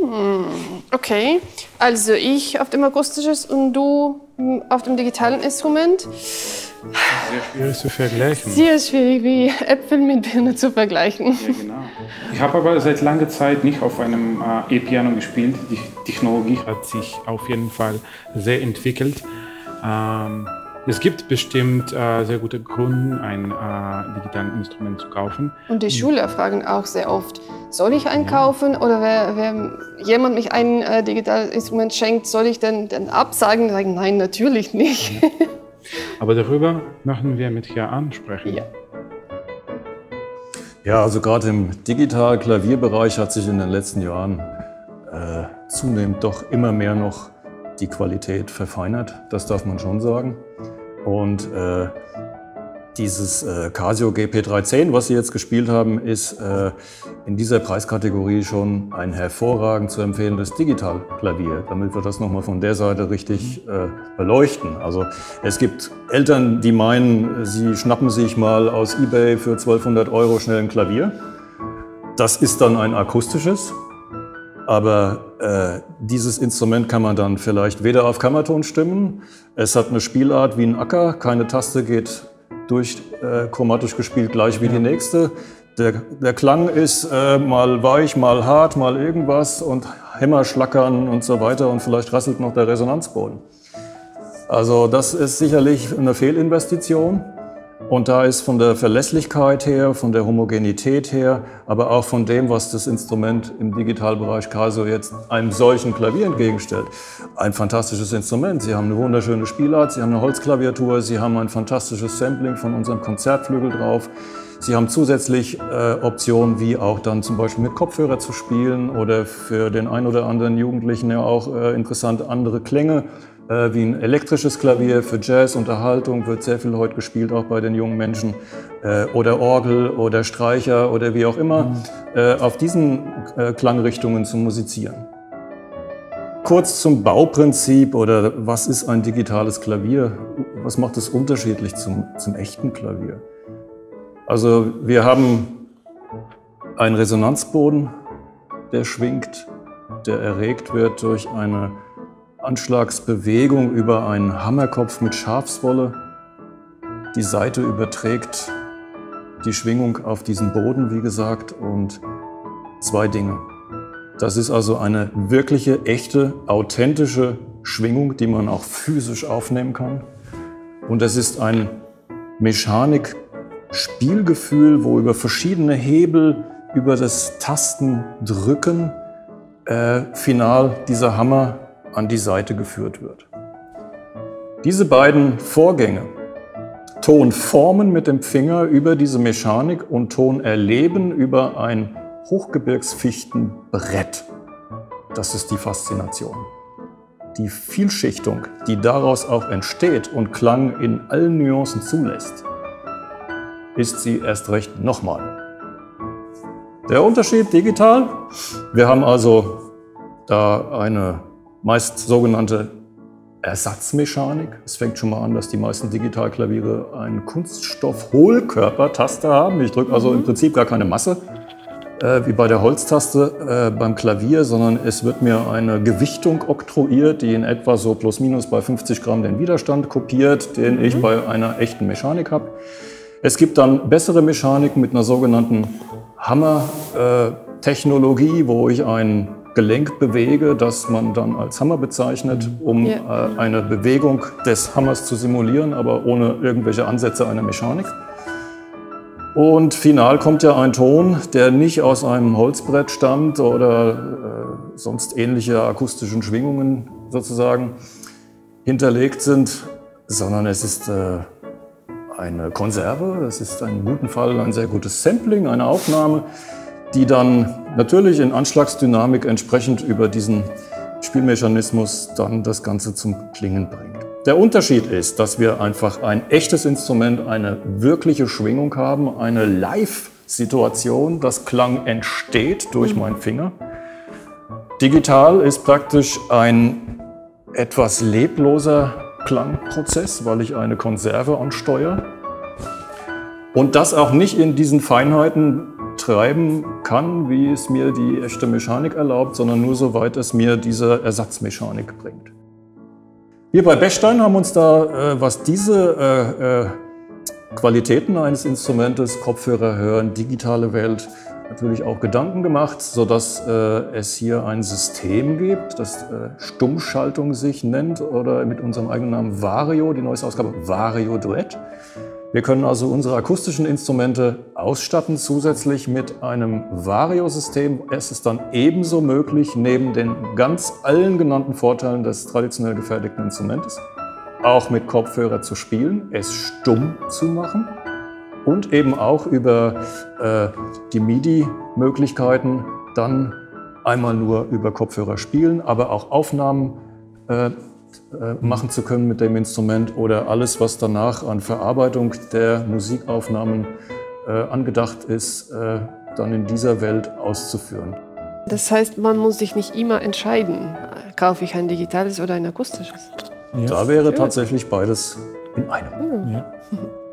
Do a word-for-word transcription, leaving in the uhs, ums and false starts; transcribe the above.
Hm, okay, also ich auf dem akustischen und du auf dem digitalen Instrument. Sehr schwierig zu vergleichen. Sehr schwierig, wie Äpfel mit Birnen zu vergleichen. Ja, genau. Ich habe aber seit langer Zeit nicht auf einem äh, E-Piano gespielt. Die Technologie hat sich auf jeden Fall sehr entwickelt. Ähm, es gibt bestimmt äh, sehr gute Gründe, ein äh, digitales Instrument zu kaufen. Und die Schüler fragen auch sehr oft, soll ich einkaufen ja. oder wer, wer jemand mich ein äh, digitales Instrument schenkt, soll ich denn, denn absagen? Sagen, nein, natürlich nicht. Ja. Aber darüber möchten wir mit Herrn ansprechen. Ja. Ja, also gerade im Digital-Klavierbereich hat sich in den letzten Jahren äh, zunehmend doch immer mehr noch die Qualität verfeinert. Das darf man schon sagen. Und äh, dieses äh, Casio G P dreihundertzehn, was Sie jetzt gespielt haben, ist äh, in dieser Preiskategorie schon ein hervorragend zu empfehlendes Digitalklavier, damit wir das nochmal von der Seite richtig äh, beleuchten. Also es gibt Eltern, die meinen, sie schnappen sich mal aus eBay für zwölfhundert Euro schnell ein Klavier. Das ist dann ein akustisches, aber äh, dieses Instrument kann man dann vielleicht weder auf Kammerton stimmen, es hat eine Spielart wie ein Acker, keine Taste geht durch äh, chromatisch gespielt gleich wie ja. die nächste. Der, der Klang ist äh, mal weich, mal hart, mal irgendwas und Hämmer schlackern und so weiter und vielleicht rasselt noch der Resonanzboden. Also das ist sicherlich eine Fehlinvestition und da ist von der Verlässlichkeit her, von der Homogenität her, aber auch von dem, was das Instrument im Digitalbereich Casio jetzt einem solchen Klavier entgegenstellt, ein fantastisches Instrument. Sie haben eine wunderschöne Spielart, Sie haben eine Holzklaviatur, Sie haben ein fantastisches Sampling von unserem Konzertflügel drauf. Sie haben zusätzlich äh, Optionen, wie auch dann zum Beispiel mit Kopfhörer zu spielen oder für den einen oder anderen Jugendlichen ja auch äh, interessante andere Klänge, äh, wie ein elektrisches Klavier für Jazz, Unterhaltung, wird sehr viel heute gespielt, auch bei den jungen Menschen, äh, oder Orgel oder Streicher oder wie auch immer, mhm. äh, auf diesen äh, Klangrichtungen zu musizieren. Kurz zum Bauprinzip oder was ist ein digitales Klavier? Was macht es unterschiedlich zum, zum echten Klavier? Also wir haben einen Resonanzboden, der schwingt, der erregt wird durch eine Anschlagsbewegung über einen Hammerkopf mit Schafswolle. Die Saite überträgt die Schwingung auf diesen Boden, wie gesagt, und zwei Dinge. Das ist also eine wirkliche, echte, authentische Schwingung, die man auch physisch aufnehmen kann. Und es ist ein Mechanik- Spielgefühl, wo über verschiedene Hebel, über das Tastendrücken äh, final dieser Hammer an die Saite geführt wird. Diese beiden Vorgänge, Ton formen mit dem Finger über diese Mechanik und Ton erleben über ein Hochgebirgsfichtenbrett, das ist die Faszination. Die Vielschichtung, die daraus auch entsteht und Klang in allen Nuancen zulässt, ist sie erst recht nochmal. Der Unterschied digital, wir haben also da eine meist sogenannte Ersatzmechanik. Es fängt schon mal an, dass die meisten Digitalklaviere einen Kunststoff-Hohlkörpertaster haben. Ich drücke also im Prinzip gar keine Masse, äh, wie bei der Holztaste äh, beim Klavier, sondern es wird mir eine Gewichtung oktroyiert, die in etwa so plus minus bei fünfzig Gramm den Widerstand kopiert, den ich bei einer echten Mechanik habe. Es gibt dann bessere Mechanik mit einer sogenannten Hammer-Technologie, wo ich ein Gelenk bewege, das man dann als Hammer bezeichnet, um ja. äh, eine Bewegung des Hammers zu simulieren, aber ohne irgendwelche Ansätze einer Mechanik. Und final kommt ja ein Ton, der nicht aus einem Holzbrett stammt oder äh, sonst ähnliche akustischen Schwingungen sozusagen hinterlegt sind, sondern es ist äh, eine Konserve, es ist in guten Fall ein sehr gutes Sampling, eine Aufnahme, die dann natürlich in Anschlagsdynamik entsprechend über diesen Spielmechanismus dann das Ganze zum Klingen bringt. Der Unterschied ist, dass wir einfach ein echtes Instrument, eine wirkliche Schwingung haben, eine Live-Situation, das Klang entsteht durch meinen Finger. Digital ist praktisch ein etwas lebloser Klangprozess, weil ich eine Konserve ansteuere und das auch nicht in diesen Feinheiten betreiben kann, wie es mir die echte Mechanik erlaubt, sondern nur soweit es mir diese Ersatzmechanik bringt. Wir bei Bechstein haben uns da, äh, was diese äh, äh, Qualitäten eines Instrumentes, Kopfhörer hören, digitale Welt, natürlich auch Gedanken gemacht, sodass äh, es hier ein System gibt, das äh, Stummschaltung sich nennt oder mit unserem eigenen Namen Vario, die neueste Ausgabe Vario Duett. Wir können also unsere akustischen Instrumente ausstatten, zusätzlich mit einem Vario-System. Es ist dann ebenso möglich, neben den ganz allen genannten Vorteilen des traditionell gefertigten Instrumentes, auch mit Kopfhörer zu spielen, es stumm zu machen und eben auch über äh, die MIDI-Möglichkeiten dann einmal nur über Kopfhörer spielen, aber auch Aufnahmen äh, machen zu können mit dem Instrument oder alles, was danach an Verarbeitung der Musikaufnahmen äh, angedacht ist, äh, dann in dieser Welt auszuführen. Das heißt, man muss sich nicht immer entscheiden, kaufe ich ein digitales oder ein akustisches? Ja. Da wäre tatsächlich beides in einem. Ja.